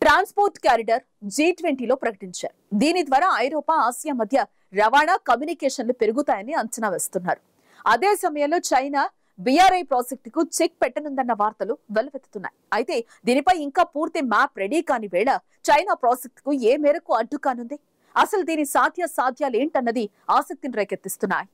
Transport corridor G20లో ప్రకటించారు. దీని ద్వారా ఐరోపా, ఆసియా మధ్య రవాణా, కమ్యూనికేషన్లు పెరుగుతాయని అంచనా వేస్తున్నారు. అదే సమయంలో చైనా BRI ప్రాజెక్టుకు చెక్ పెట్టనుందన్న వార్తలు వెలువెత్తుతున్నాయి. అయితే దీనిపై ఇంకా పూర్తి మ్యాప్ రెడీ కాని వేళ చైనా ప్రాజెక్టుకు ఏ మేరకు అడ్డు కానుంది? అసలు దీని సాధ్యాలు ఏంటన్నది ఆసక్తిని రేకెత్తిస్తున్నాయి.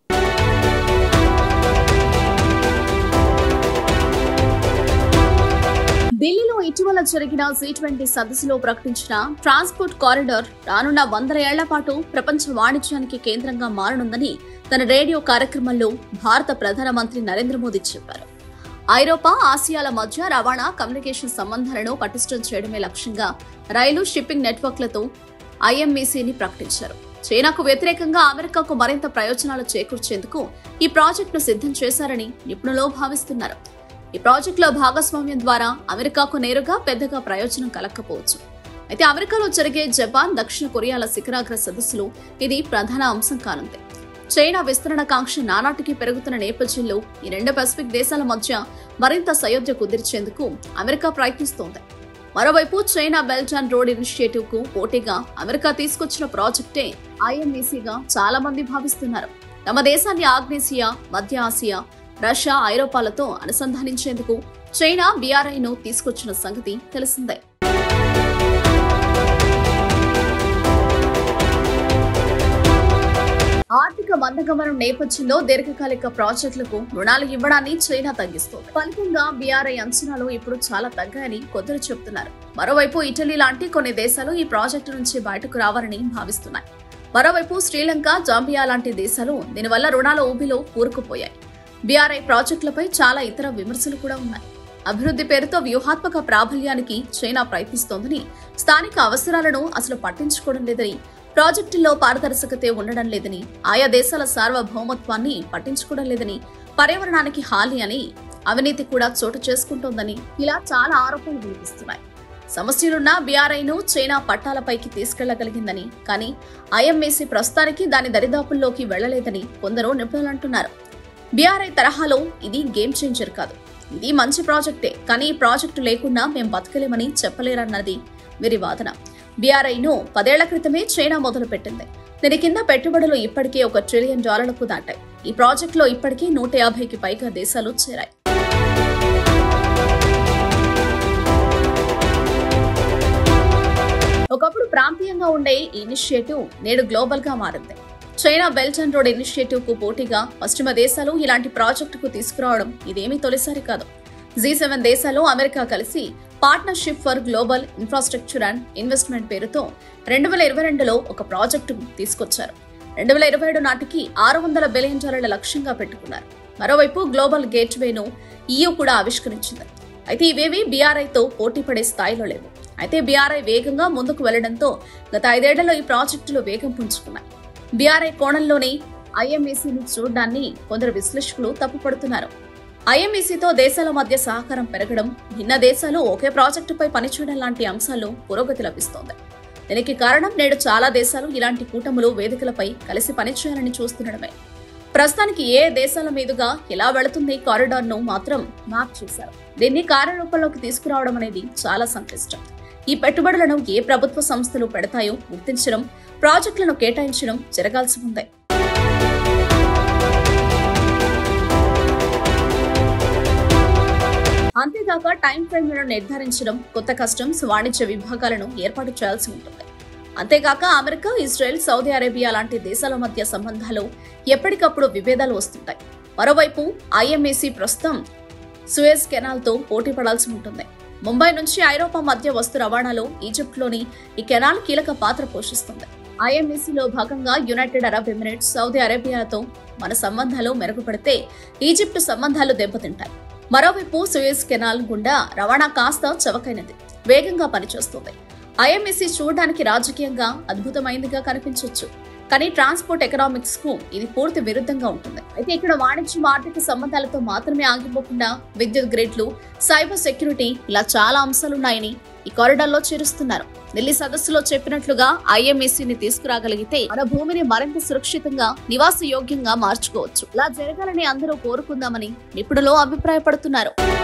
ఢిల్లీలో ఇటీవల జరిగిన G20 సదస్సులో ప్రకటించిన ట్రాన్స్పోర్ట్ కారిడార్ రానున్న 100 ఏళ్ల పాటు ప్రపంచ వాణిజ్యానికి కేంద్రంగా మారనుందని తన రేడియో కార్యక్రమంలో భారత ప్రధానమంత్రి నరేంద్ర మోదీ చెప్పారు. ఐరోపా, ఆసియాల మధ్య రవాణా, కమ్యూనికేషన్ సంబంధాలను పటిష్టం చేయడమే లక్ష్యంగా రైలు, షిప్పింగ్ నెట్వర్క్లతో IMECని ప్రకటించారు. చైనాకు వ్యతిరేకంగా అమెరికాకు మరింత ప్రయోజనాలు చేకూర్చేందుకు ఈ ప్రాజెక్టును సిద్ధం చేశారని నిపుణులు భావిస్తున్నారు. ఈ ప్రాజెక్టులో భాగస్వామ్యం ద్వారా అమెరికాకు నేరుగా పెద్దగా ప్రయోజనం కలగకపోవచ్చు. అయితే అమెరికాలో జరిగే జపాన్, దక్షిణ కొరియాల శిఖరాగ్ర సదస్సులో ఇది ప్రధాన అంశం కానుంది. చైనా విస్తరణ కాంక్ష నానాటికి పెరుగుతున్న నేపథ్యంలో ఈ రెండు పసిఫిక్ దేశాల మధ్య మరింత సయోధ్య కుదిర్చేందుకు అమెరికా ప్రయత్నిస్తోంది. మరోవైపు China belt and road initiative కు పోటీగా అమెరికా తీసుకొచ్చిన ప్రాజెక్టే IMECగా చాలా మంది భావిస్తున్నారు. తమ దేశాన్ని ఆగ్నేసియా, మధ్య ఆసియా, రష్యా, ఐరోపాలతో అనుసంధానించేందుకు చైనా BRIను తీసుకొచ్చిన సంగతి తెలిసిందే. ఆర్థిక మందగమనం నేపథ్యంలో దీర్ఘకాలిక ప్రాజెక్టులకు రుణాలు ఇవ్వడాన్ని చైనా తగ్గిస్తోంది. ఫలితంగా BRI అంచనాలు ఇప్పుడు చాలా తగ్గాయని కొందరు చెబుతున్నారు. మరోవైపు ఇటలీ లాంటి కొన్ని దేశాలు ఈ ప్రాజెక్టు నుంచి బయటకు రావాలని భావిస్తున్నాయి. మరోవైపు శ్రీలంక, జాంబియా లాంటి దేశాలు దీనివల్ల రుణాల ఊబిలో కూరుకుపోయాయి. BRI ప్రాజెక్టులపై చాలా ఇతర విమర్శలు కూడా ఉన్నాయి. అభివృద్ధి పేరుతో వ్యూహాత్మక ప్రాబల్యానికి చైనా ప్రయత్నిస్తోందని, స్థానిక అవసరాలను అసలు పట్టించుకోవడం లేదని, ప్రాజెక్టుల్లో పారదర్శకతే ఉండడం లేదని, ఆయా దేశాల సార్వభౌమత్వాన్ని పట్టించుకోవడం లేదని, పర్యావరణానికి హాని అని, అవినీతి కూడా చోటు చేసుకుంటోందని ఇలా చాలా ఆరోపణలు వినిపిస్తున్నాయి. సమస్యలున్న BRIను చైనా పట్టాలపైకి తీసుకెళ్లగలిగిందని, కానీ IMEC ప్రస్తుతానికి దాని దరిదాపుల్లోకి వెళ్లలేదని కొందరు నిపుణులు అంటున్నారు. BRI తరహాలో ఇది గేమ్ చేంజర్ కాదు. ఇది మంచి ప్రాజెక్టే, కానీ ఈ ప్రాజెక్టు లేకుండా మేం బతకలేమని చెప్పలేరన్నది వీరి వాదన. BRIను 10 ఏళ్ల క్రితమే చైనా మొదలుపెట్టింది. దీని కింద పెట్టుబడులు ఇప్పటికే $1 ట్రిలియన్ దాటాయి. ఈ ప్రాజెక్టులో ఇప్పటికే 150కి పైగా దేశాలు చేరాయి. ఒకప్పుడు ప్రాంతీయంగా ఉండే ఈ ఇనిషియేటివ్ నేడు గ్లోబల్ గా మారింది. China belt and road initiative కు పోటీగా పశ్చిమ దేశాలు ఇలాంటి ప్రాజెక్టుకు తీసుకురావడం ఇదేమీ తొలిసారి కాదు. G7 దేశాలు, అమెరికా కలిసి partnership for global infrastructure and investment పేరుతో 2022లో ఒక ప్రాజెక్టు తీసుకొచ్చారు. 2027 నాటికి $600 బిలియన్ లక్ష్యంగా పెట్టుకున్నారు. మరోవైపు గ్లోబల్ గేట్వేను EU కూడా ఆవిష్కరించింది. అయితే ఇవేవి BRIతో పోటీ పడే స్థాయిలో లేవు. అయితే BRI వేగంగా ముందుకు వెళ్లడంతో గత 5 ఏళ్లలో ఈ ప్రాజెక్టులు వేగం పుంజుకున్నాయి. BRI కోణంలోనే IMECని చూడడాన్ని కొందరు విశ్లేషకులు తప్పుపడుతున్నారు. IMECతో దేశాల మధ్య సహకారం పెరగడం, భిన్న దేశాలు ఒకే ప్రాజెక్టుపై పనిచేయడం లాంటి అంశాల్లో పురోగతి లభిస్తోంది. దీనికి కారణం నేడు చాలా దేశాలు ఇలాంటి కూటములు, వేదికలపై కలిసి పనిచేయాలని చూస్తుండడమే. ప్రస్తుతానికి ఏ దేశాల మీదుగా ఎలా వెళుతుంది కారిడార్ను మాత్రం మ్యాప్ చేశారు. దీన్ని కార్యరూపంలోకి తీసుకురావడం అనేది చాలా సంక్లిష్టం. ఈ పెట్టుబడులను ఏ ప్రభుత్వ సంస్థలు పెడతాయో గుర్తించడం, ప్రాజెక్టులను కేటాయించడం జరగాల్సి ఉంది. అంతేగాక టైం ఫ్రేమ్లను నిర్ధారించడం, కొత్త కస్టమ్స్, వాణిజ్య విభాగాలను ఏర్పాటు చేయాల్సి ఉంటుంది. అంతేగాక అమెరికా, ఇజ్రాయెల్, సౌదీ అరేబియా లాంటి దేశాల మధ్య సంబంధాలు ఎప్పటికప్పుడు విభేదాలు వస్తుంటాయి. మరోవైపు IMEC ప్రస్తుతం సూయజ్ కెనాల్తో పోటీ పడాల్సి ఉంటుంది. ముంబై నుంచి ఐరోపా మధ్య వస్తు రవాణాలో ఈజిప్ట్లోని ఈ కెనాల్ కీలక పాత్ర పోషిస్తుంది. IMECలో భాగంగా యునైటెడ్ అరబ్ ఎమిరేట్స్, సౌదీ అరేబియాతో మన సంబంధాలు మెరుగుపడితే ఈజిప్ట్ సంబంధాలు దెబ్బతింటాయి. మరోవైపు సూయజ్ కెనాల్ గుండా రవాణా కాస్త చవకైనది, వేగంగా పనిచేస్తుంది. IMEC చూడడానికి రాజకీయంగా అద్భుతమైనదిగా కనిపించవచ్చు, కానీ ట్రాన్స్పోర్ట్ ఎకనామిక్స్ కు ఇది పూర్తి విరుద్ధంగా ఉంటుంది. అయితే ఇక్కడ వాణిజ్యం, ఆర్థిక సంబంధాలతో మాత్రమే ఆగిపోకుండా విద్యుత్ గ్రిడ్లు, సైబర్ సెక్యూరిటీ ఇలా చాలా అంశాలున్నాయని ఈ కారిడార్లో చేరుస్తున్నారు. ఢిల్లీ సదస్సులో చెప్పినట్లుగా IMECని తీసుకురాగలిగితే మన భూమిని మరింత సురక్షితంగా, నివాస యోగ్యంగా మార్చుకోవచ్చు. ఇలా జరగాలని అందరూ కోరుకుందామని నిపుణులు అభిప్రాయపడుతున్నారు.